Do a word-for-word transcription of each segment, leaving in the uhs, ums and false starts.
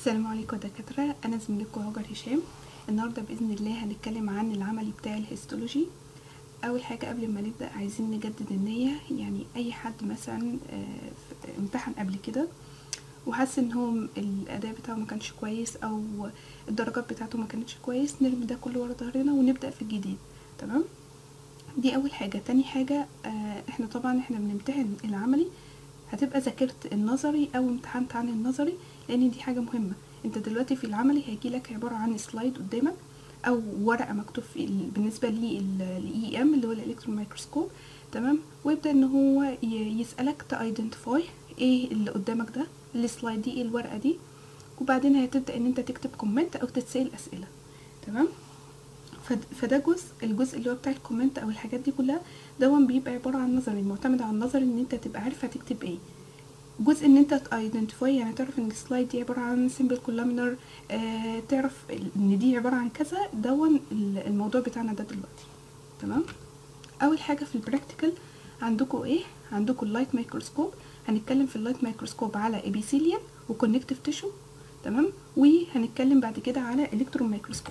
السلام عليكم يا دكاترة، أنا زميلكم هاجر هشام. النهاردة بإذن الله هنتكلم عن العملي بتاع الهيستولوجي. أول حاجة قبل ما نبدأ عايزين نجدد النية، يعني أي حد مثلا امتحن قبل كده وحس ان هو الأداء بتاعه ما كانش كويس أو الدرجات بتاعته ما كانتش كويس، نرمي ده كله ورا ظهرنا ونبدأ في الجديد. تمام، دي أول حاجة. تاني حاجة احنا طبعا احنا بنمتحن العملي، هتبقى ذاكرت النظري او امتحنت عن النظري، لان دي حاجه مهمه. انت دلوقتي في العملي هيجيلك عباره عن سلايد قدامك او ورقه مكتوب في بالنسبه للاي ام اللي هو الالكترون مايكروسكوب. تمام، ويبدا ان هو يسالك تايدنتيفاي ايه اللي قدامك ده، السلايد دي ايه، الورقه دي، وبعدين هتبدا ان انت تكتب كومنت او تتسال اسئله. تمام، فده جزء الجزء اللي هو بتاع الكومنت او الحاجات دي كلها، دون بيبقى عباره عن نظري، معتمد على النظري ان انت تبقى عارف هتكتب ايه. جزء ان انت تايدنتيفاي، يعني تعرف ان السلايد دي عباره عن سيمبل كولامنر، آه تعرف ان دي عباره عن كذا، دون الموضوع بتاعنا ده دلوقتي. تمام، اول حاجه في البراكتيكال عندكم ايه؟ عندكم اللايت مايكروسكوب. هنتكلم في اللايت مايكروسكوب على ابيثيليال وكونكتيف تيشو. تمام، وهنتكلم بعد كده على الكترون مايكروسكوب.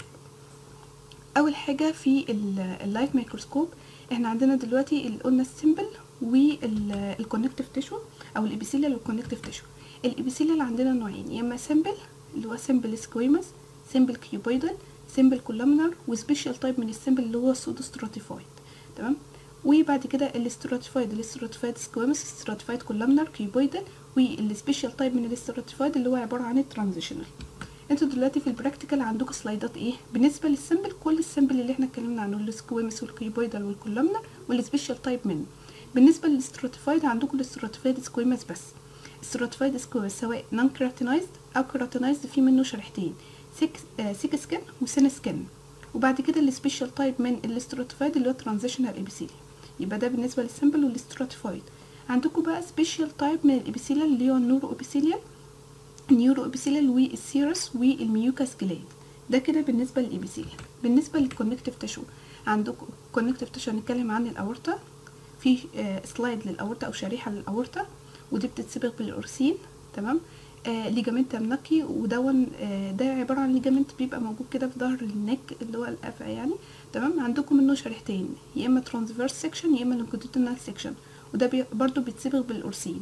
اول حاجه في اللايت مايكروسكوب، احنا عندنا دلوقتي اللي قلنا السيمبل والكونكتيف تيشو او الابيثيليال والكونكتيف تيشو. الابيثيليال عندنا نوعين، يا اما سيمبل اللي هو سيمبل سكويمس، سيمبل كيوبويدال، سيمبل كولامنر، وسبيشال تايب من السيمبل اللي هو سودو ستراتيفايد. تمام، وبعد كده الاستراتيفايد الاستراتيفايد سكويمس، استراتيفايد كولامنر، كيوبويدال، والسبيشال تايب من الاستراتيفايد اللي هو عباره عن الترانزيشنال. انتوا دلوقتي في البراكتيكال عندكم سلايدات ايه بالنسبه للسيمبل؟ كل السيمبل اللي احنا اتكلمنا عنه، السكويمس والكيوبويدال والكولامنر والسبيشال تايب منه. بالنسبه للاستراتيفايد عندكم الاستراتيفايد سكويمس بس. استراتيفايد سكويمس سواء نون كيراتينايزد او كيراتينايزد، في منه شريحتين، سيك آه سيك سكن وسين سكن. وبعد كده السبيشال تايب من الاستراتيفايد اللي هو ترانزيشنال ابيثيليال. يبقى ده بالنسبه للسيمبل والاستراتيفايد. عندكم بقى سبيشال تايب من الابيثيليال اللي هو النورو ابيثيليال، النيورو ابيثيليال والسيرس والميوكاس جلاند. ده كده بالنسبه للابيثيليال. بالنسبه للكونكتيف تيشو، عندكم كونكتيف تيشو هنتكلم عن الاورطه، في آه سلايد للاورطه او شريحه للاورطه، ودي بتتصبغ بالاورسين. تمام، آه ليجامنت منقي، ودون آه ده عباره عن ليجامنت بيبقى موجود كده في ظهر النك اللي هو القفا يعني. تمام، عندكم منه شريحتين، يا اما ترانسفيرس سيكشن يا اما لونجيتودينال سيكشن، وده بي برضو بيتصبغ بالاورسين.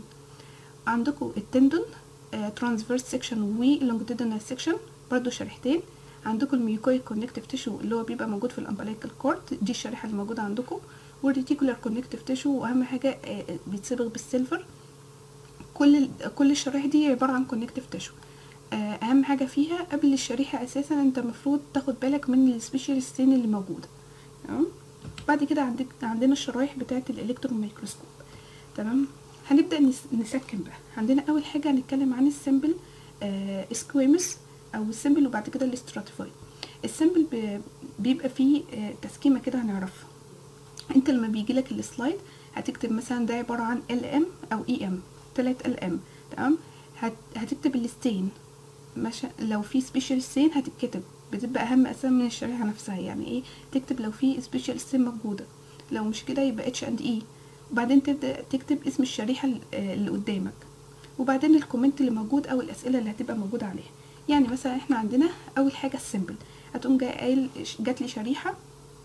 عندكم التندون ترانسفيرس سيكشن ولونجيتودينال سيكشن، برضو شريحتين. عندكم الميوكوي كونكتيف تيشو اللي هو بيبقى موجود في الامبلايكال كورد، دي الشريحه اللي موجوده عندكم. والريتيكولار كونكتيف تيشو، واهم حاجه بيتصبغ بالسيلفر. كل كل الشرايح دي عباره عن كونكتيف تيشو. اهم حاجه فيها قبل الشريحه اساسا انت المفروض تاخد بالك من السبيشال ستين اللي موجوده. تمام، بعد كده عندك عندنا الشرايح بتاعه الالكترون مايكروسكوب. تمام، هنبدا نسكن بقى. عندنا اول حاجه هنتكلم عن السيمبل آه سكويمس او السيمبل، وبعد كده الاستراتيفايد. السيمبل بيبقى فيه آه تسكيمه كده هنعرفها. انت لما بيجي لك السلايد هتكتب مثلا ده عباره عن ال ام او اي ام، ثلاث ال ام. تمام، هتكتب الستين، ماشي. لو في سبيشال ستين هتتكتب، بتبقى اهم اساسا من الشريحه نفسها. يعني ايه؟ تكتب لو في سبيشال ستين موجوده، لو مش كده يبقى اتش اند اي. وبعدين تبدا تكتب اسم الشريحه اللي قدامك، وبعدين الكومنت اللي موجود او الاسئله اللي هتبقى موجوده عليها. يعني مثلا احنا عندنا اول حاجه السيمبل، هتقوم جاي قايل جات لي شريحه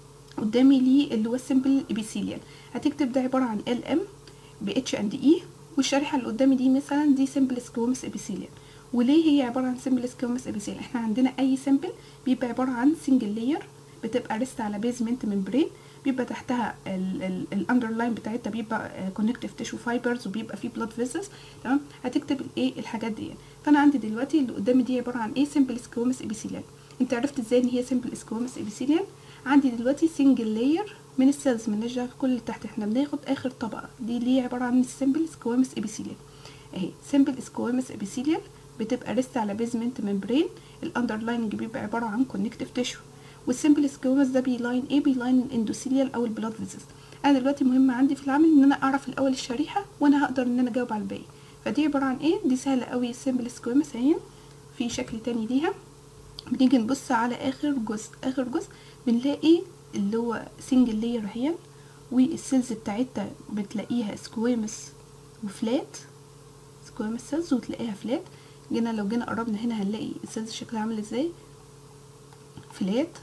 قدامي لي اللي هو السيمبل ابيثيليال، هتكتب ده عباره عن ال ام ب اتش اند اي، والشريحه اللي قدامي دي مثلا دي سيمبل سكويمس ابيثيليال. وليه هي عباره عن سيمبل سكويمس ابيثيليال؟ احنا عندنا اي سيمبل بيبقى عباره عن سنجل لاير، بتبقى ريست على بيزمنت ممبرين، بيبقى تحتها الاندرلاين بتاعتها بيبقى كونكتيف تيشو فايبرز، وبيبقى فيه بلاد فيسلز. تمام، هتكتب الايه الحاجات دي. فانا عندي دلوقتي اللي قدامي دي عباره عن ايه؟ سيمبل سكويمس ابيثيليال. انت عرفت ازاي ان هي سيمبل سكويمس ابيثيليال؟ عندي دلوقتي سنجل لاير من السيلز، من نرجع كل اللي تحت، احنا بناخد اخر طبقه دي اللي هي عباره عن السيمبل سكويمس ابيثيليال اهي. سيمبل سكويمس ابيثيليال بتبقى ريست على بيزمنت ممبرين، الاندرلايننج بيبقى عباره عن كونكتيف تيشو، والسيمبل سكويمس ده بيلاين ايه؟ بيلاين الاندوثيليال او البلاد فيسلز. انا دلوقتي مهم عندي في العمل ان انا اعرف الاول الشريحه، وانا هقدر ان انا اجاوب على الباقي. فدي عباره عن ايه؟ دي سهله قوي. السيمبل سكويمس اهي. في شكل تاني ليها، بنيجي نبص على اخر جزء، اخر جزء بنلاقي اللي هو سنجل لاير اهي، والسيلز بتاعتها بتلاقيها سكويمس وفلات، سكويمس سيلز وتلاقيها فلات. جينا لو جينا قربنا هنا هنلاقي السيلز شكلها عامل ازاي، فلات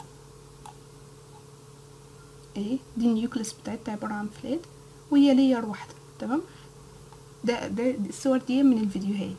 اهي، دي النيوكليس بتاعتها عباره عن فلات وهي لير واحده. تمام، ده ده الصور دي من الفيديوهات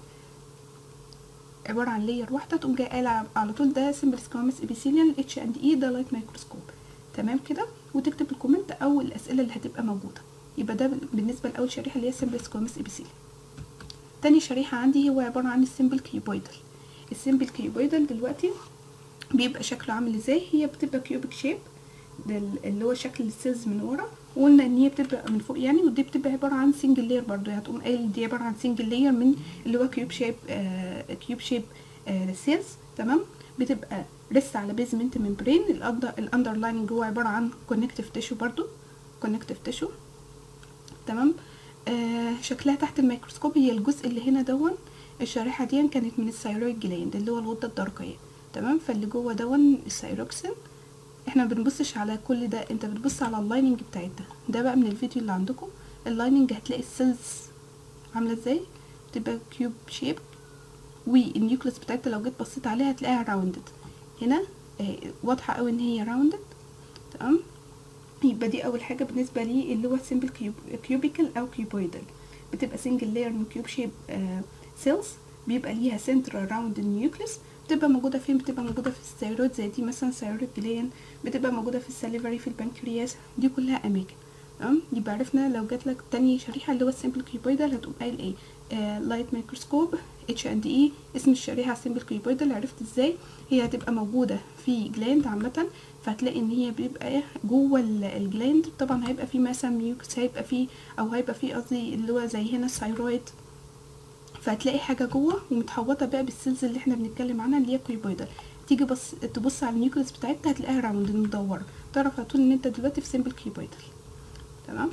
عباره عن لير واحده، تقوم جايه قايله على طول ده سمبل سكوامس ابيثيليال اتش اند اي ده لايت مايكروسكوب. تمام كده، وتكتب الكومنت او الاسئله اللي هتبقى موجوده. يبقى ده بالنسبه لاول شريحه اللي هي سمبل سكوامس ابيثيليال. تاني شريحه عندي هو عباره عن السمبل كيوبويدال. السمبل كيوبويدال دلوقتي بيبقى شكله عامل ازاي، هي بتبقى كيوبيك شيب، ده اللي هو شكل السيلز من ورا، وقلنا ان هي بتبقى من فوق يعني، ودي بتبقى عباره عن سنجل لاير برضو، يعني هتقوم قايل دي عباره عن سنجل لاير من اللي هو كيوب شيب آه كيوب شيب آه سيلز. تمام، بتبقى لسه على بيزمنت ممبرين، الاندرلايننج هو عباره عن كونكتيف تيشو برضو، كونكتيف تيشو. تمام، آه شكلها تحت الميكروسكوب هي الجزء اللي هنا دون، الشريحه دي كانت من الثايرويد جلاند اللي هو الغده الدرقيه. تمام، فاللي جوه دون الثايروكسين. احنا ما بنبصش على كل ده، انت بتبص على اللايننج بتاعتها. ده بقى من الفيديو اللي عندكم، اللايننج هتلاقي السيلز عامله ازاي، بتبقى كيوب شيب، والنيوكليس بتاعتها لو جيت بصيت عليها هتلاقيها راوندد. هنا اه واضحه قوي ان هي راوندد. تمام، يبقى دي اول حاجه بالنسبه لي اللي هو سيمبل كيوب كيوبيكال او كيوبويدال. بتبقى سنجل لاير من كيوب شيب اه سيلز، بيبقى ليها سنتر راوند النيوكليس. بتبقى موجوده فين؟ بتبقى موجوده في الثايرويد زي دي مثلا ثايرويد جلاند، بتبقى موجوده في السليفري، في البنكرياس، دي كلها اماكن. تمام، يبقى عرفنا لو جات لك تاني شريحه اللي هو السمبل كيوبويدال هتقوم قايل ايه، آه لايت ميكروسكوب اتش اند اي، اسم الشريحه سمبل كيوبويدال. عرفت ازاي؟ هي هتبقى موجوده في جلاند عامه، فهتلاقي ان هي بيبقى ايه جوه الجلاند. طبعا هيبقى في مثلا ميوكس، هيبقى في او هيبقى في قصدي اللي هو زي هنا الثايرويد، فهتلاقي حاجه جوه ومتحوطه بقى بالسيلز اللي احنا بنتكلم عنها اللي هي كيوبويدال. تيجي بص تبص على النيوكليس بتاعتها هتلاقيها راوند مدوره، تعرف على طول ان انت دلوقتي في سمبل كيوبويدال. تمام،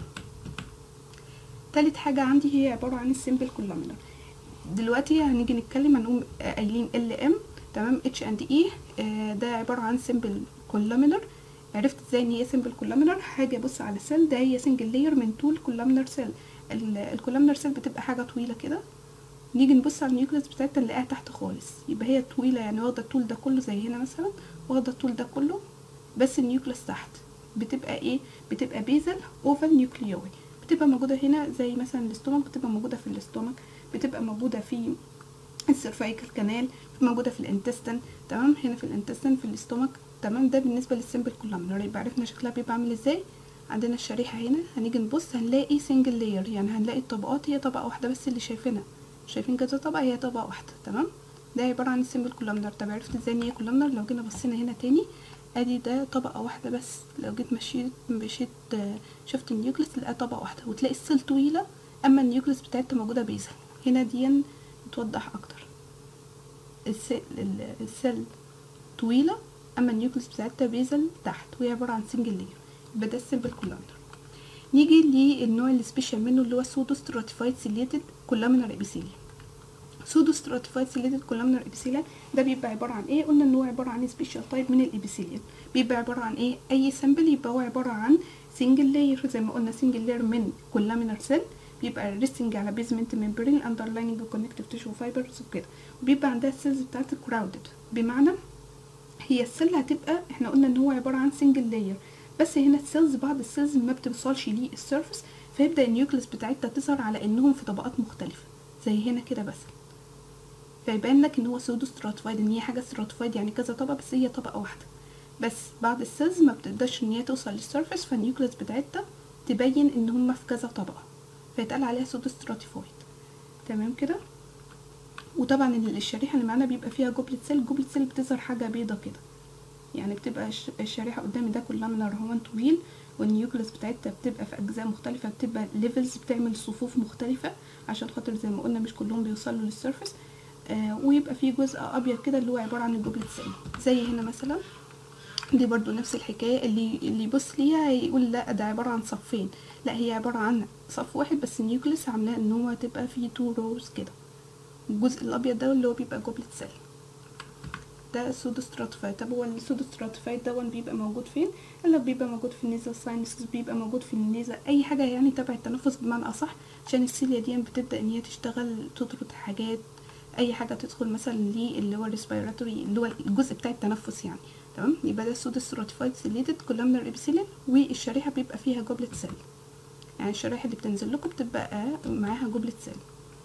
تالت حاجه عندي هي عباره عن السمبل كولامينر. دلوقتي هنيجي نتكلم هنقوم قايلين ال ام. تمام، اتش اند اي ده عباره عن سمبل كولامينر. عرفت ازاي ان هي سمبل كولامينر؟ حاجه بص على السيل ده، هي سنجل لاير من طول كولامينر سيل. الكولامينر سيل بتبقى حاجه طويله كده، نيجي نبص على النيوكليس بتاعتها نلاقيها تحت خالص، يبقى هي طويله يعني واخده الطول ده كله زي هنا مثلا، واخده الطول ده كله، بس النيوكليس تحت بتبقى ايه، بتبقى بيزل اوفال نيوكليوي. بتبقى موجوده هنا زي مثلا الاستومك، بتبقى موجوده في الاستومك، بتبقى موجوده في السيرفايكال كانال، موجوده في الانتستين. تمام، هنا في الانتستين في الاستومك. تمام، ده بالنسبه للسمبل كولامينر. يبقى عرفنا شكلها بيبقى عامل ازاي. عندنا الشريحه هنا هنيجي نبص هنلاقي سنجل لاير، يعني هنلاقي الطبقات هي طبقه واحده بس اللي شايفينها، شايفين كذا طبقه، هي طبقه واحده. تمام، ده عباره عن السمبل كولامنر. طب عرفت ازاي ان هي كولامنر؟ لو جينا بصينا هنا تاني ادي ده طبقه واحده بس، لو جيت مشيت مشيت شفت النيوكليس تلاقيها طبقه واحده، وتلاقي السيل طويله، اما النيوكليس بتاعتها موجوده بيزل. هنا دي بتوضح اكتر، السيل السيل طويله اما النيوكليس بتاعتها بيزل تحت، وهي عباره عن سنجل لاير. يبقى ده السمبل كولامنر. نيجي للنوع السبيشال منه اللي هو سودو ستراتيفايد سيليتد كولامنر ابيثيليوم. سودو ستراتيفايد سيليتد كولامنر ابيثيليوم ده بيبقى عباره عن ايه؟ قلنا ان هو عباره عن سبيشال تايب من الابيثيليوم. بيبقى عباره عن ايه؟ اي سامبل يبقى هو عباره عن سنجل لاير، زي ما قلنا سنجل لاير من كولامنر سيل، بيبقى ريستنج على بيزمنت ممبرين اندرلايننج كونكتيف تيشو فايبرز وكده، وبيبقى عندها السيلز بتاعت كراودد، بمعنى هي السيل هتبقى، احنا قلنا ان هو عباره عن سنجل لاير، بس هنا السيلز بعض السيلز ما بتوصلش للسيرفس، فيبدا النيوكليس بتاعتها تظهر على انهم في طبقات مختلفه زي هنا كده بس، فيبان لك ان هو سودو ستراتيفايد، ان هي حاجه ستراتيفايد يعني كذا طبقه بس هي طبقه واحده. بس بعض السيلز ما بتقدرش ان هي توصل للسيرفس، فالنيوكليس بتاعتها تبين ان هم في كذا طبقه، فيتقال عليها سودو ستراتيفايد. تمام كده. وطبعا الشريحه اللي معانا بيبقى فيها جوبلت سيل، جوبلت سيل بتظهر حاجه بيضه كده، يعني بتبقى الشريحه قدامي ده كولامنر هون طويل، والنيوكليس بتاعتها بتبقى في اجزاء مختلفه، بتبقى ليفلز، بتعمل صفوف مختلفه عشان خاطر زي ما قلنا مش كلهم بيوصلوا للسيرفس. آه ويبقى فيه جزء ابيض كده اللي هو عباره عن الجوبلت سيل، زي هنا مثلا دي برضو نفس الحكايه، اللي اللي يبص ليها يقول لا ده عباره عن صفين، لا هي عباره عن صف واحد بس النيوكليس عاملاه ان هو تبقى فيه تو روز كده. الجزء الابيض ده اللي هو بيبقى جوبلت سيل، ده سودو ستراتيفايد. طب هو السودو ستراتيفايد ده بيبقى موجود فين؟ قال لك بيبقى موجود في النيزل ساينسز، بيبقى موجود في النيزل، اي حاجه يعني تبع التنفس بمعنى اصح، عشان السيليا دي بتبدا ان هي تشتغل تطرد حاجات اي حاجه تدخل مثلا ليه اللي هو الريسبيراتوري اللي هو الجزء بتاع التنفس يعني. تمام، يبقى ده سودو ستراتيفايد سيليتد كولامنر ابيثيليوم، والشريحه بيبقى فيها جوبلت سيل، يعني الشرائح اللي بتنزل لكم بتبقى معاها جوبلت سيل.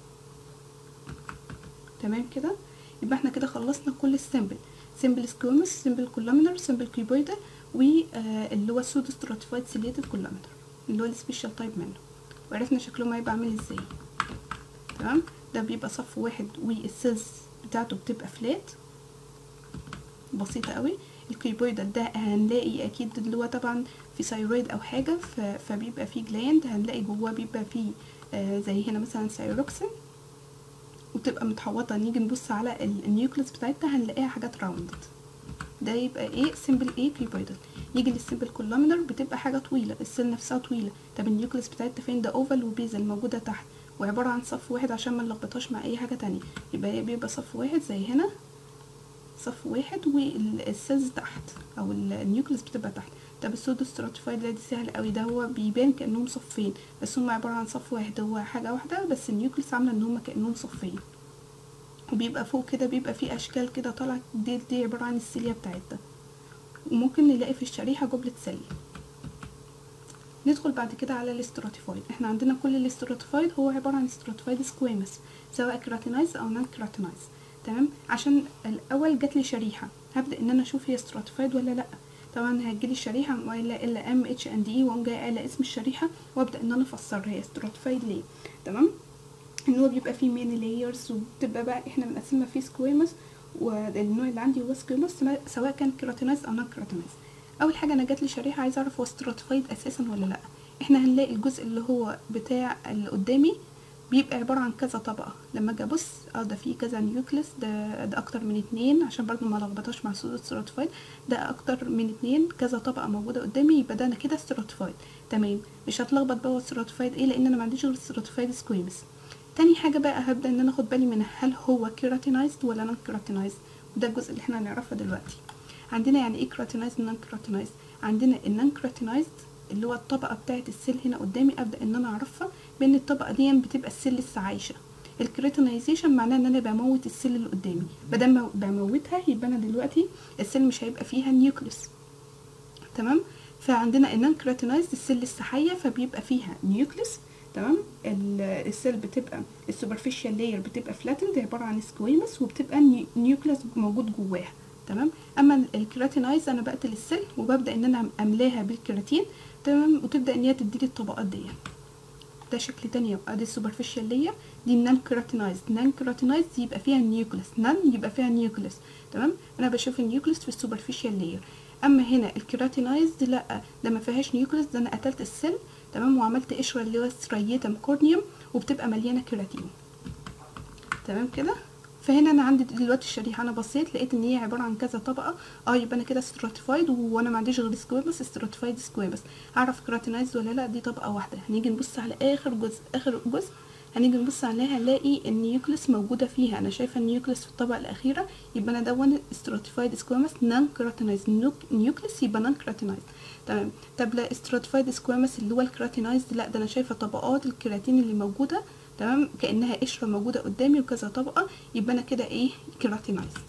تمام كده، يبقى احنا كده خلصنا كل السيمبل، سيمبل سكويموس، سيمبل كولامنر، سيمبل كيوبويدال، واللي هو سودو ستراتيفايد سيليتد كولامنر اللي هو السبيشال تايب منه، وعرفنا شكلهم هيبقى عامل ازاي. تمام، ده بيبقى صف واحد والسيلز بتاعته بتبقى فلات بسيطه قوي. الكيوبويدال ده هنلاقي اكيد اللي هو طبعا في ثايرويد او حاجه، فبيبقى فيه جلاند، هنلاقي جواه بيبقى فيه آه زي هنا مثلا ثايروكسين، وبتبقى متحوطه. نيجي نبص على النيوكليس بتاعتها هنلاقيها حاجات راوندد، ده يبقى ايه سيمبل ايه كيوبويدال. يجي للسيمبل كولامينر بتبقى حاجه طويله، السيل نفسها طويله. طب النيوكليس بتاعتها فين؟ ده اوفال وبيزل موجوده تحت، وعباره عن صف واحد عشان ما نلخبطهاش مع اي حاجه تانية. يبقى بيبقى صف واحد زي هنا، صف واحد والسيلز تحت او النيوكليس بتبقى تحت. طب السودو ستراتيفايد دي سهل قوي، ده هو بيبان كانهم صفين بس هم عباره عن صف واحد، هو حاجه واحده بس النيوكليس عامله ان هم كانهم صفين، وبيبقى فوق كده بيبقى فيه اشكال كده طالعه، دي, دي عباره عن السيليا بتاعتها، وممكن نلاقي في الشريحه جوبلت سيل. ندخل بعد كده على الاستراتيفايد. احنا عندنا كل الاستراتيفايد هو عباره عن استراتيفايد سكويمس سواء كراتينايز او نون كراتينايز. تمام، عشان الاول جات لي شريحه هبدا ان انا اشوف هي استراتيفايد ولا لا. طبعا هتجيلي الشريحه الا الا ام اتش اند اي، واقوم جايه قايله اسم الشريحه وابدا ان انا افسرها هي استراتيفايد ليه. تمام، ان هو بيبقى فيه مين لايرز، وبتبقى بقى احنا بنقسمها فيه سكويمس، والنوع اللي عندي هو سكويمس سواء كان كراتينايز او نون كراتينايز. اول حاجه انا جات لي شريحه عايزه اعرف هو استراتيفايد اساسا ولا لا. احنا هنلاقي الجزء اللي هو بتاع اللي قدامي بيبقى عباره عن كذا طبقه. لما اجي ابص اه ده فيه كذا نيوكليس، ده ده اكتر من اتنين عشان برضو ما لخبطاش مع سودو ستراتيفايد، ده اكتر من اتنين كذا طبقه موجوده قدامي، يبقى ده انا كده ستراتيفايد. تمام، مش هتلخبط بقى هو ستراتيفايد ايه لان انا ما عنديش غير ستراتيفايد سكويمس. تاني حاجه بقى هبدا ان انا اخد بالي منها هل هو كيراتينايزد ولا نون كيراتينايزد، وده الجزء اللي احنا هنعرفه دلوقتي. عندنا يعني ايه كيراتينايزد ونون كيراتينايزد. عندنا النون كيراتينايزد اللي هو الطبقه بتاعه السيل هنا قدامي، ابدا ان انا اعرفها بان الطبقه دي بتبقى السيل لسه عايشه. الكريتينايزيشن معناه ان انا بموت السيل اللي قدامي، بدل ما بموتها يبقى انا دلوقتي السيل مش هيبقى فيها نيوكليس. تمام، فعندنا النون كريتينايزد السيل لسه حيه فبيبقى فيها نيوكليس. تمام، السيل بتبقى السوبرفيشال لاير بتبقى فلاتند عباره عن سكويمس، وبتبقى نيوكليس موجود جواها. تمام، اما الكريتينايز انا بقتل السيل وببدا ان انا املاها بالكيراتين. تمام، وتبدا ان هي تديلي الطبقات دي. ده شكل تاني، يبقى دي السوبرفيشال لاير، دي النون كيراتينايز. نون كيراتينايز يبقى فيها نيوكليس، نون يبقى فيها نيوكليس. تمام، انا بشوف النيوكليس في السوبرفيشال لاير. اما هنا الكيراتينايز لا، ده ما فيهاش نيوكليس، ده انا قتلت السيل. تمام، وعملت قشره اللي هو ستريتم كورنيوم وبتبقى مليانه كيراتين. تمام كده، فهنا انا عندي دلوقتي الشريحه انا بصيت لقيت ان هي عباره عن كذا طبقه. اه يبقى انا كده ستراتيفايد، وانا ما عنديش غير سكويمس ستراتيفايد سكويمس. هعرف كراتينايز ولا لا؟ دي طبقه واحده. هنيجي نبص على اخر جزء، اخر جزء هنيجي نبص عليها هنلاقي النيوكليس موجوده فيها. انا شايفه النيوكليس في الطبقه الاخيره، يبقى انا دون ستراتيفايد سكويمس نون كراتينايز. نيوكليس يبقى نون كراتينايز. تمام، طب لا ستراتيفايد سكويمس اللي هو الكراتينايز لا، ده انا شايفه طبقات الكيراتين اللي موجوده. تمام، كانها قشره موجوده قدامي وكذا طبقه، يبقى انا كده ايه كيراتينايزد.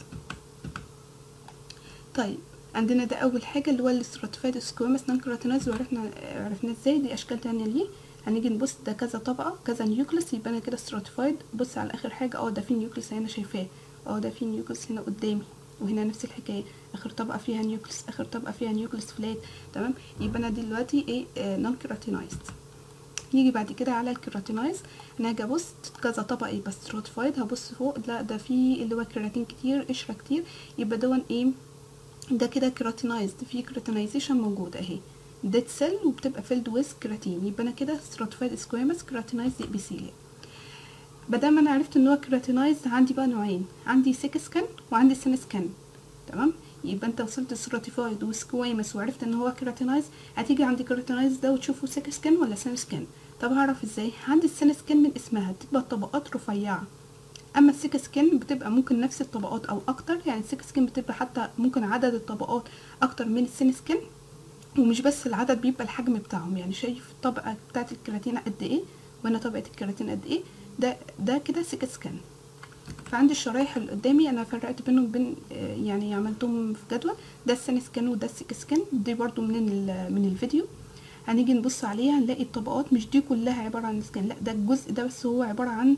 طيب عندنا ده اول حاجه اللي هو الاستراتيفايد سكويمس نون كيراتينايزد، وعرفنا عرفنا ازاي. دي اشكال تانية ليه. هنيجي نبص ده كذا طبقه كذا نيوكليس، يبقى انا كده استراتيفايد. بص على اخر حاجه، اه ده في نيوكليس هنا شايفاه، اه ده في نيوكليس هنا قدامي، وهنا نفس الحكايه، اخر طبقه فيها نيوكليس، اخر طبقه فيها نيوكليس فلات. تمام، يبقى انا دلوقتي ايه آه نون كيراتينايزد. يجي بعد كده على الكيراتينايز، انا هاجي ابص كذا طبقه يبقى ستراتيفايد. هبص فوق لا ده في اللي هو كيراتين كتير، قشره كتير، يبقى دون ايه ده كده كيراتينايزد، في كيراتينايزيشن موجود اهي، ديد سيل وبتبقى فيلد ويز كيراتين، يبقى انا كده ستراتيفايد سكويمس كيراتينايزد ابيثيليوم. بدل ما انا عرفت ان هو كيراتينايزد، عندي بقى نوعين، عندي سيك سكان وعندي سين سكان. تمام، يبقى انت وصلت ستراتيفايد وسكويمس وعرفت ان هو كيراتينايز، هتيجي عند كيراتينايز ده وتشوفه سيك سكان ولا سين سكان. طب هعرف ازاي؟ عندي السين سكان من اسمها بتبقى طبقات رفيعه، اما السيك سكين بتبقى ممكن نفس الطبقات او اكتر، يعني السيك سكين بتبقى حتى ممكن عدد الطبقات اكتر من السين سكين، ومش بس العدد بيبقى الحجم بتاعهم. يعني شايف الطبقه بتاعه الكيراتين قد ايه، وانا طبقه الكيراتين قد ايه، ده ده كده سيك سكين. فعندي الشرايح اللي قدامي انا فرقت بينهم بين يعني عملتهم في جدول، ده السن سكان وده السيك سكان، دي برضو من من الفيديو. هنيجي نبص عليها هنلاقي الطبقات مش دي كلها عباره عن سكان، لا ده الجزء ده بس هو عباره عن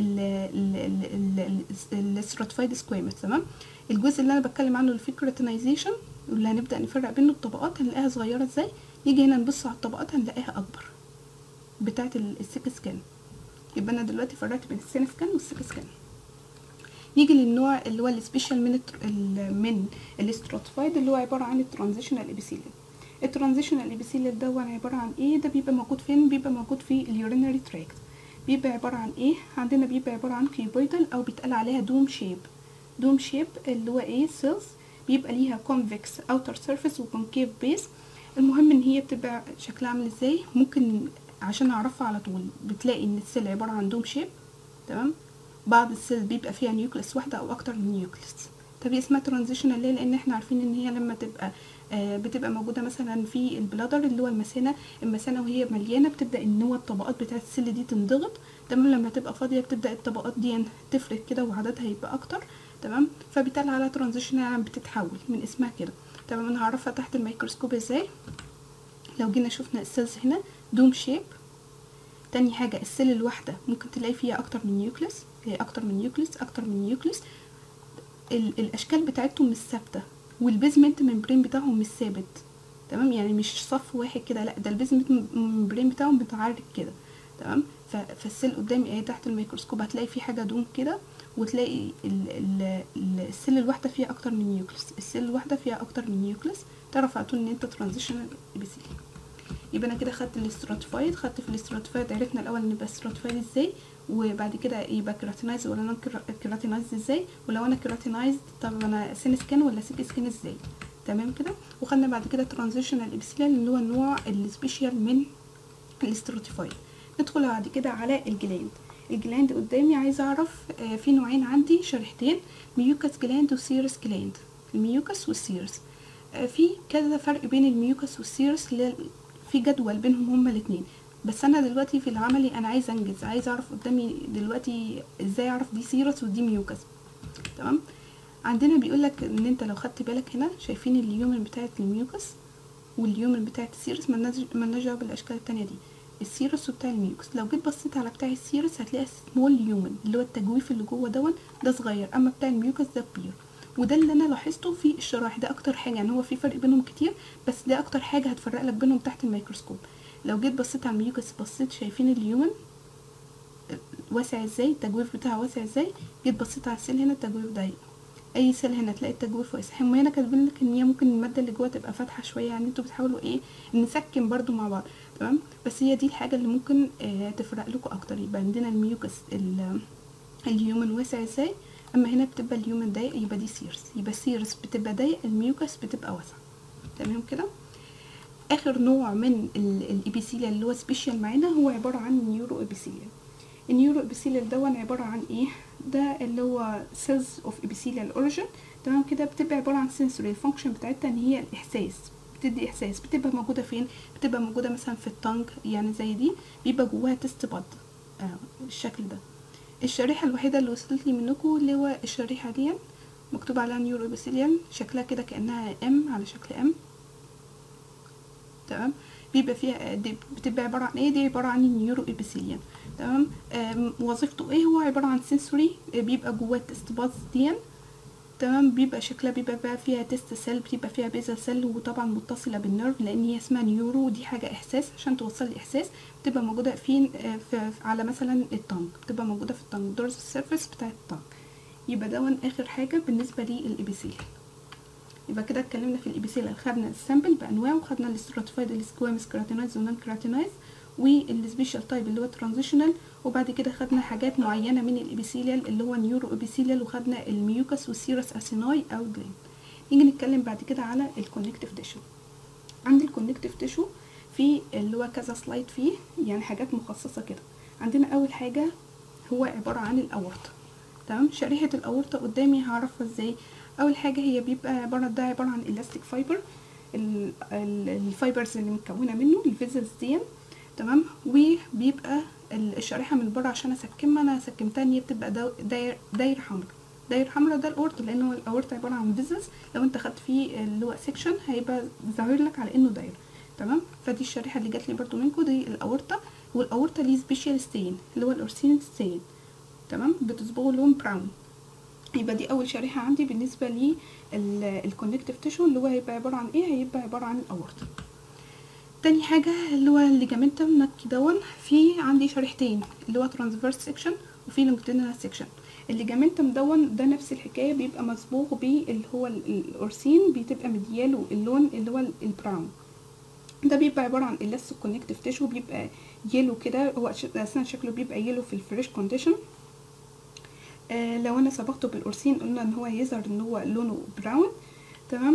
الستراتيفايد سكويمز. تمام، الجزء اللي انا بتكلم عنه اللي فيه كريتينايزيشن واللي هنبدا نفرق بينه الطبقات هنلاقيها صغيره ازاي. نيجي هنا نبص على الطبقات هنلاقيها اكبر بتاعه السيك سكان. يبقى انا دلوقتي فرقت بين السين سكان والسيك سكان. نيجي للنوع اللي هو السبيشال من من الاستراتيفايد اللي هو عباره عن الترانزيشنال ابيثيليوم. الترانزيشنال ابيثيليوم ده عباره عن ايه؟ ده بيبقى موجود فين؟ بيبقى موجود في اليورينري تراكت. بيبقى عباره عن ايه؟ عندنا بيبقى عباره عن كيوبويدال او بيتقال عليها دوم شيب. دوم شيب اللي هو ايه؟ سيلز بيبقى ليها كونفكس اوتر سيرفيس وكونكيف بيس. المهم ان هي بتبقى شكلها عامل ازاي؟ ممكن عشان اعرفها على طول بتلاقي ان السيل عباره عن دوم شيب. تمام، بعض السيل بيبقى فيها نيوكليس واحده او اكتر من نيوكليس. طب اسمها ترانزيشنال ليه؟ لان احنا عارفين ان هي لما تبقى آه بتبقى موجوده مثلا في البلادر اللي هو المثانه المثانه وهي مليانه بتبدا ان هو الطبقات بتاعه السيل دي تنضغط. تمام، لما تبقى فاضيه بتبدا الطبقات دي تفرد كده وعددها يبقى اكتر. تمام، فبالتالي على ترانزيشنال بتتحول من اسمها كده. تمام، انا هعرفها تحت الميكروسكوب ازاي. لو جينا شفنا السيلز هنا دوم شيب. تاني حاجه السيل الواحده ممكن تلاقي فيها اكتر من نيوكليس، اكتر من نيوكليس اكتر من نيوكليس. الاشكال بتاعتهم مش ثابته والبيزمنت ممبرين بتاعهم مش ثابت. تمام، يعني مش صف واحد كده، لا ده البيزمنت ممبرين بتاعهم متعرج كده. تمام، فالسيل قدامي اهي تحت الميكروسكوب هتلاقي في حاجه دوم كده، وتلاقي ال ال السيل الواحده فيها اكتر من نيوكليس، السيل الواحده فيها اكتر من نيوكليس. تعرف على طول ان انت ترانزيشنال ابيثيليوم. يبقى انا كده خدت الاستراتيفايد، خدت في الاستراتيفايد عرفنا الاول نبقى استراتيفايد ازاي، وبعد كده يبقى كيراتينايز ولا نون كيراتينايز ازاي، ولو انا كيراتينايز طب انا سين سكان ولا سيك سكان ازاي. تمام كده، وخدنا بعد كده ترانزيشنال ابيثيليوم اللي هو النوع السبيشال من الاستراتيفايد. ندخل بعد كده على الجلاند. الجلاند قدامي عايزه اعرف آه في نوعين عندي شريحتين، ميوكس جلاند وسيرس جلاند. الميوكس والسيرس آه في كذا فرق بين الميوكس والسيرس في جدول بينهم هما الاثنين، بس انا دلوقتي في العملي انا عايزه انجز، عايزه اعرف قدامي دلوقتي ازاي اعرف دي سيرس ودي ميوكس. تمام، عندنا بيقولك ان انت لو خدت بالك هنا شايفين اليومن بتاعت الميوكس واليومن بتاعت السيرس مالناش دعوه بالاشكال التانية دي، السيرس وبتاع الميوكس. لو جيت بصيت على بتاع السيرس هتلاقي سمول يومن اللي هو التجويف اللي جوه دون ده صغير، اما بتاع الميوكس ده كبير. وده اللي انا لاحظته في الشرايح، ده اكتر حاجه، يعني هو في فرق بينهم كتير بس ده اكتر حاجه هتفرق لك بينهم تحت الميكروسكوب. لو جيت بصيت على الميوكس بصيت شايفين اليومن واسع ازاي، التجويف بتاعه واسع ازاي. جيت بصيت على السيل هنا التجويف ضيق، اي سيل هنا تلاقي التجويف واسع. هم هنا كاتبين لك ان هي ممكن الماده اللي جوه تبقى فاتحه شويه، يعني انتوا بتحاولوا ايه نسكن برضو مع بعض. تمام، بس هي دي الحاجه اللي ممكن آه تفرق لكم اكتر. يبقى عندنا الميوكس اليومن واسع ازاي، اما هنا بتبقى اليومن ضيق يبقى دي سيرس، يبقى سيرس بتبقى ضيق، الميوكس بتبقى واسعه. تمام كده. اخر نوع من الابيثيليال اللي هو سبيشال معانا هو عباره عن نيورو ابيثيليال. النيورو ابيثيليال ده عباره عن ايه؟ ده اللي هو سيلز اوف ابيثيليال اوريجين. تمام كده، بتبقى عباره عن سنسوري، الفانكشن بتاعتها ان هي الاحساس، بتدي احساس، بتبقى موجوده فين؟ بتبقى موجوده مثلا في التانج، يعني زي دي بيبقى جواها تيست باد آه الشكل ده. الشريحه الوحيده اللي وصلت لي منكم اللي هو الشريحه دي مكتوب عليها نيورو ابيثيليال، شكلها كده كانها ام على شكل ام. تمام، بيبقى فيها دي بتبقى عباره عن ايه؟ دي عباره عن النيورو ابيثيليوم. تمام، وظيفته ايه؟ هو عباره عن سنسوري، بيبقى جواه التست بادز دي. تمام، بيبقى شكلها بيبقى بقى فيها تيست سيل، بتبقى فيها بيزل سيل، وطبعا متصله بالنيرف لان هي اسمها نيورو، ودي حاجه احساس، عشان توصل لي احساس بتبقى موجوده فين؟ في على مثلا التانج، بتبقى موجوده في التانج دورز السيرفيس بتاع التانج. يبقى ده اخر حاجه بالنسبه للابيثيليوم. يبقى كده اتكلمنا في الابيثيليال، خدنا السامبل بانواعه، وخدنا الاستراتيفايد السكويمس كيراتينايز ونون كيراتينايز، والسبيشال تايب اللي هو ترانزيشنال، وبعد كده خدنا حاجات معينه من الابيثيليال اللي هو نيورو ابيثيليال، وخدنا الميوكس والسيرس اسيناي او جلاند. نيجي نتكلم بعد كده على الكونكتيف تيشو. عندي الكونكتيف تيشو في اللي هو كذا سلايد فيه، يعني حاجات مخصصه كده. عندنا اول حاجه هو عباره عن الاورطه. تمام، شريحه الاورطه قدامي هعرفها ازاي؟ اول حاجه هي بيبقى عباره ده عباره عن الاستيك فايبر، الفايبرز اللي متكونه منه الفيزلز دي. تمام، وبيبقى الشريحه من بره عشان اسكمها انا سكمتها ان هي بتبقى داير دايره حمراء. دايره حمراء ده الاورت، لانه الاورت عباره عن فيزلز، لو انت خدت فيه اللي هو سيكشن هيبقى ظاهر لك على انه دايره. تمام. فدي الشريحه اللي جات لي برده منكم، دي الاورطه. والاورطه ليه سبيشال ستين اللي هو الاورسين ستين. تمام. بتصبغه لون براون. يبقى دي اول شريحه عندي بالنسبه لي الكونكتيف تيشو، اللي هو هيبقى عباره عن ايه؟ هيبقى عباره عن الاورطه. تاني حاجه اللي هو الليجامنتم نكي دون، في عندي شريحتين اللي هو ترانسفيرس سيكشن وفي لونجيتودينال سيكشن. الليجامنتم دون ده نفس الحكايه، بيبقى مصبوغ بيه اللي هو الاورسين، بتبقى مدياله اللون اللي هو البراون. ده بيبقى عباره عن الاستيك كونكتيف تيشو، بيبقى يلو كده، هو اساسا شكله بيبقى يلو في الفريش كونديشن. آه لو انا صبغته بالاورسين قلنا ان هو هيظهر ان هو لونه براون. تمام.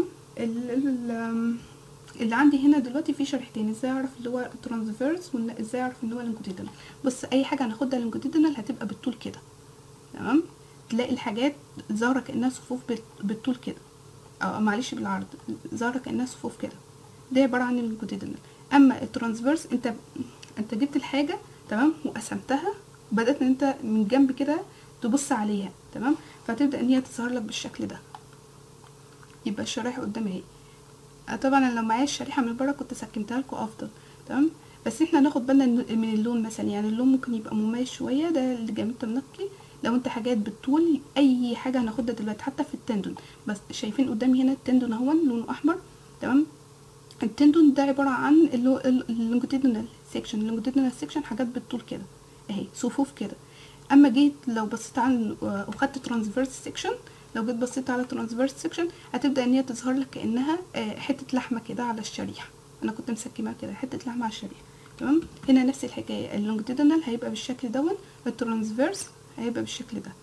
اللي عندي هنا دلوقتي في شريحتين، ازاي اعرف اللي هو ترانسفيرس وازاي اعرف ان هو لونجيتودينال. بص، اي حاجه هناخدها لونجيتودينال هتبقى بالطول كده. تمام. تلاقي الحاجات ظاهره كانها صفوف بالطول كده، اه معلش بالعرض، ظاهره كانها صفوف كده. ده عباره عن اللونجيتودينال. اما الترانسفيرس انت انت جبت الحاجه تمام وقسمتها، وبدات ان انت من جنب كده تبص عليها. تمام. فتبدا ان هي تظهر لك بالشكل ده. يبقى الشرايح قدامي اهي. طبعا لو معايا الشريحه من بره كنت سكمتها لكم افضل. تمام. بس احنا ناخد بالنا من اللون مثلا، يعني اللون ممكن يبقى مميز شويه، ده اللي جامد منقي. لو انت حاجات بالطول، اي حاجه هناخدها دلوقتي حتى في التندون، بس شايفين قدامي هنا التندون اهو لونه احمر. تمام. التندون ده عباره عن اللونجيتودينال سيكشن. اللونجيتودينال سيكشن حاجات بالطول كده اهي، صفوف كده. اما جيت لو بصيت على وخدت ترانسفيرس سيكشن، لو جيت بصيت على ترانسفيرس سيكشن هتبدا ان هي تظهر لك كانها حته لحمه كده على الشريحه. انا كنت مسكماها كده حته لحمه على الشريحه. تمام. هنا نفس الحكايه، اللونجيتودينال هيبقى بالشكل دون، والترانسفيرس هيبقى بالشكل ده.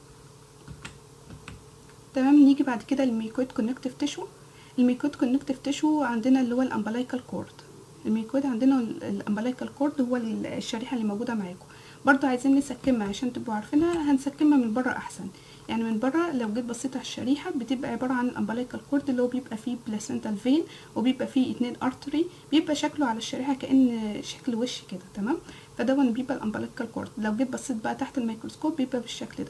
تمام. نيجي بعد كده للميكويد كونكتيف تيشو. الميكويد كونكتيف تيشو عندنا اللي هو الامبلايكال كورد. الميكويد عندنا الامبلايكال كورد هو الشريحه اللي موجوده معاكم. برضو عايزين نسكمها عشان تبقوا عارفينها، هنسكمها من بره احسن. يعني من بره لو جيت بصيت على الشريحه بتبقى عباره عن الامبلايكال كورد، اللي هو بيبقى فيه بلاسنتال فين وبيبقى فيه اتنين ارتري، بيبقى شكله على الشريحه كأن شكل وش كده. تمام. فده بيبقى الامبلايكال كورد. لو جيت بصيت بقى تحت الميكروسكوب بيبقى بالشكل ده.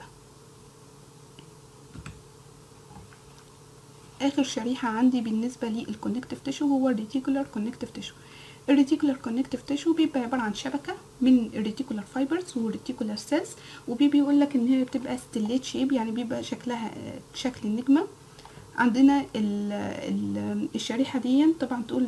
اخر شريحه عندي بالنسبه للكونكتيف تيشو هو الريتيكولار كونكتيف تيشو. الريتيكولار كونكتيف تيشو بيبقى عباره عن شبكه من الريتيكولار فايبرز والريتيكولار سيلز، وبيبي يقول لك ان هي بتبقى ستيليت شيب، يعني بيبقى شكلها شكل النجمه. عندنا ال ال الشريحه دي طبعا تقول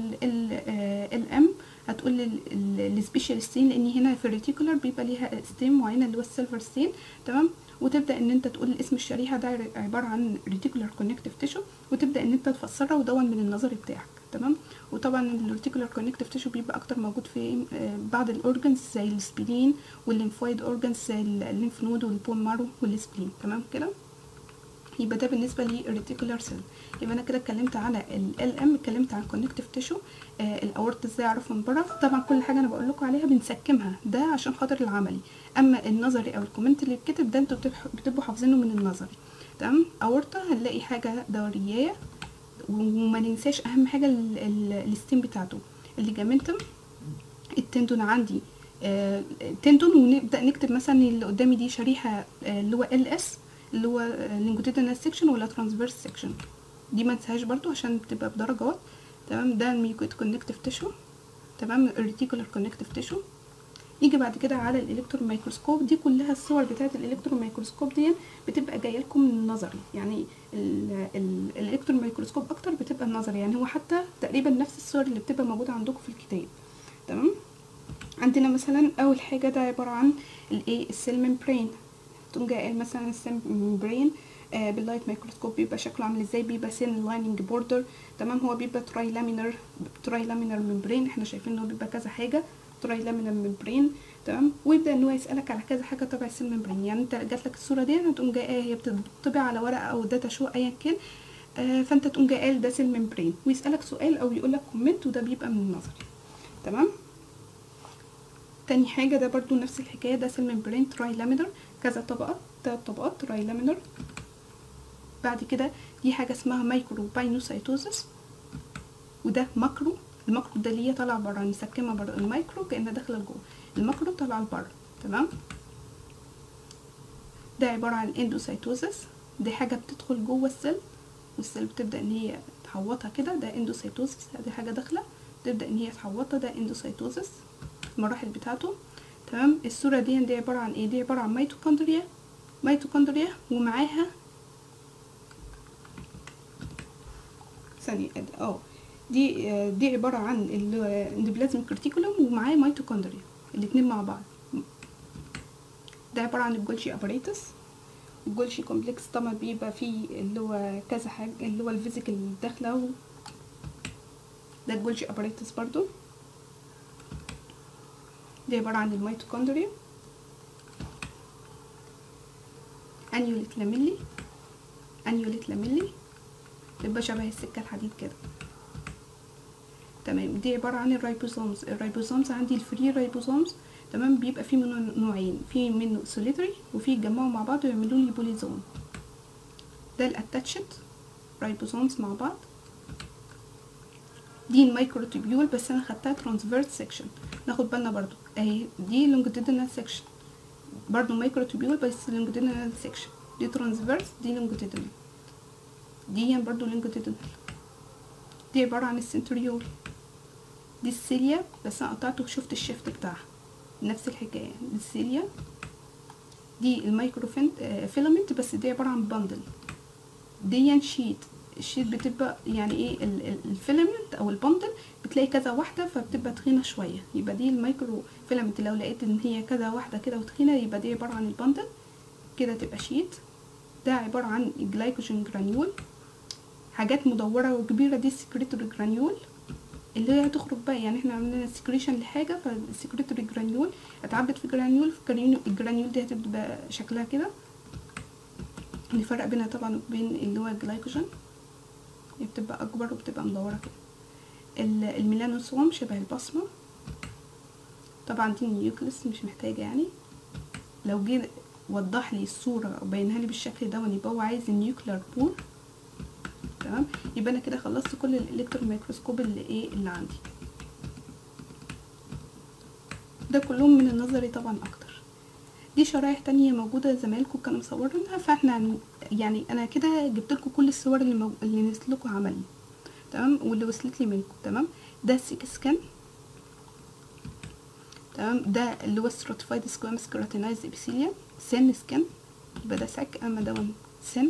ال ام، هتقول السبيشال ستين، لان هنا في الريتيكولار بيبقى ليها ستين معينه اللي هو السيلفر ستين. تمام. وتبدا ان انت تقول اسم الشريحه ده عباره عن ريتيكولار كونكتيف تيشو، وتبدا ان انت تفسرها ودون من النظري بتاعك. تمام. وطبعا الريتيكولار كونكتيف تيشو بيبقى اكتر موجود في بعض الاورجنز زي السبلين والليمفويد اورجنز زي الليمف نود والبون مارو والسبلين. تمام كده. يبقى ده بالنسبه للريتيكولار سيل. يبقى انا كده اتكلمت على ال ام، اتكلمت عن الكونكتيف تيشو، آه الاورت ازاي اعرفه من بره. طبعا كل حاجه انا بقول لكم عليها بنسكمها، ده عشان خاطر العملي. اما النظري او الكومنت اللي بكتب ده انتوا بتبقوا حافظينه من النظري. تمام. اورطه هنلاقي حاجه دوريه، وما ننساش اهم حاجه الستيم بتاعته. الليجامنتم، التندون عندي آه تندون، ونبدا نكتب مثلا اللي قدامي دي شريحه آه اللي هو ال اس، اللي هو لونجيتودينال سيكشن ولا ترانسفيرس سيكشن، دي ما تنساهاش برضو عشان بتبقى بدرجات. تمام. ده الميكويد كونكتيف تيشو. تمام. الريتيكولار كونكتيف تيشو. يجي بعد كده على الالكترون مايكروسكوب. دي كلها الصور بتاعه الالكترون مايكروسكوب دي بتبقى جايه لكم من النظري، يعني الالكترون مايكروسكوب اكتر بتبقى النظري، يعني هو حتى تقريبا نفس الصور اللي بتبقى موجوده عندكم في الكتاب. تمام. عندنا مثلا اول حاجه ده عباره عن الايه السيل ممبرين. تقوم جاي قايل مثلا السيل ممبرين آه باللايت مايكروسكوب بيبقى شكله عامل ازاي، بيبقى سين لايننج بوردر. تمام. هو بيبقى تراي لامينر تراي لامينر ممبرين، احنا شايفين ان هو بيبقى كذا حاجه تراي لامينر ممبرين. تمام. ويبدا ان هو يسالك على كذا حاجه تبع السيل ممبرين، يعني انت جات لك الصوره دي هتقوم جاي آه هي بتطبع على ورقه او داتا شو ايا كان، آه فانت تقوم جاي قايل ده سيل ممبرين، ويسالك سؤال او يقول لك كومنت، وده بيبقى من النظري. تمام. تاني حاجه ده برضو نفس الحكايه، ده سيل ممبرين تراي لامينر، كذا طبقه، تلات طبقات تراي لامينر. بعد كده دي حاجه اسمها مايكرو باينوسايتوزس، وده ماكرو. الماكرو ده اللي هي طالعه بره، نسكمها بره. المايكرو كانها داخله لجوه، الماكرو طالعه لبره. تمام. ده عباره عن اندوسايتوزس، دي حاجه بتدخل جوه السيل والسيل بتبدا ان هي تحوطها كده، ده اندوسايتوزس. دي حاجه داخله تبدا ان هي تحوطها، ده اندوسايتوزس المراحل بتاعته. تمام. الصوره دي دي عباره عن ايه؟ دي عباره عن ميتوكوندريا ميتوكوندريا ومعاها ثانيه اه دي دي عباره عن الاندوبلازميك ريتيكولوم ومعاه ميتوكوندريا الاتنين مع بعض. ده عباره عن الجولجي اباريتس. الجولجي كومبلكس طبعا بيبقى فيه اللي هو كذا حاجه، اللي هو الفيزيكال اللي داخله و... ده الجولجي اباريتس برضو. دي عباره عن الميتوكوندريا. انيوليت لاميلي انيوليت لاميلي تبقى شبه السكه الحديد كده. تمام. دي عباره عن الرايبوزومز. الرايبوزومز عندي الفري رايبوزومز، تمام، بيبقى في منه نوعين، في منه سوليتري وفي يتجمعوا مع بعض ويعملوا لي بوليزوم. ده الاتاتشد رايبوزومز مع بعض. دي المايكروتوبيول بس انا خدتها ترانسفيرس سيكشن، ناخد بالنا برضو اهي دي لونجيتودينال سيكشن برضو مايكروتوبيول بس لونجيتودينال سيكشن، دي ترانسفيرس دي لونجيتودينال، دي برضو لونجيتودينال. دي عباره عن السنتريول. دي السيليا بس انا قطعته وشفت الشيفت بتاعها نفس الحكايه. دي السيليا. دي المايكرو فيلامنت بس دي عباره عن باندل. دي شيت. الشيت بتبقى يعني ايه الفيلامنت او الباندل بتلاقي كذا واحده فبتبقى تخينه شويه، يبقى دي المايكرو فيلامنت. لو لقيت ان هي كذا واحده كده وتخينه يبقى دي عباره عن الباندل كده تبقى شيت. ده عباره عن الجلايكوجين جرانيول، حاجات مدوره وكبيره. دي السكريتوري جرانيول اللي هي هتخرج بقى، يعني احنا عملنا سكريشن لحاجه فالسكريتوري جرانيول اتعبت في جرانيول، في الجرانيول دي هتبقى شكلها كده. نفرق بينها طبعا وبين اللي هو الجلايكوجين، بتبقى اكبر وبتبقى مدوره كده. الميلانوسوم شبه البصمه طبعا، دي النيوكليس مش محتاجه يعني. لو جه وضح لي الصوره وبينها لي بالشكل ده يبقى هو عايز النيوكلير بول. تمام. يبقى انا كده خلصت كل الالكترون ميكروسكوب اللي ايه اللي عندي. ده كلهم من النظري طبعا اكتر. دي شرايح تانية موجوده زمايلكم كانوا مصورينها، فاحنا يعني انا كده جبت لكم كل الصور اللي مو... اللي نزلت لكم عملي، تمام، واللي وصلت لي منكم. تمام. ده سيك سكان. تمام. ده اللي هو ستراتيفايد سكوامس كيراتينايز ابيثيليوم. سن سكان يبقى ده سك، اما دون سن.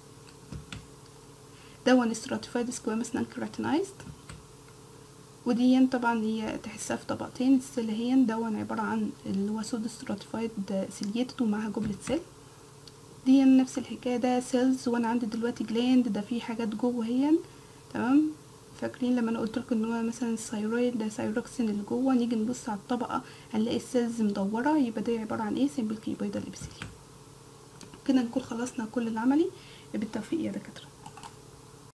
دون ستراتيفايد سكوامس نان كيراتينايزد. ودي طبعا هي تحسها في طبقتين. السيلهين دون عباره عن اللي هو سود ستراتيفايد سيليتد ومعها جبلة سيل. دي نفس الحكايه، ده سيلز وانا عندي دلوقتي جلاند، ده في حاجات جوه هي. تمام. فاكرين لما انا قلت لكم ان هو مثلا الثايرويد ده ثايروكسين اللي جوه، نيجي نبص على الطبقه هنلاقي السيلز مدوره، يبقى ده عباره عن ايه؟ سيمبل كيبويدال ابيثيليوم. كده نكون خلصنا كل العملي. بالتوفيق يا دكاتره.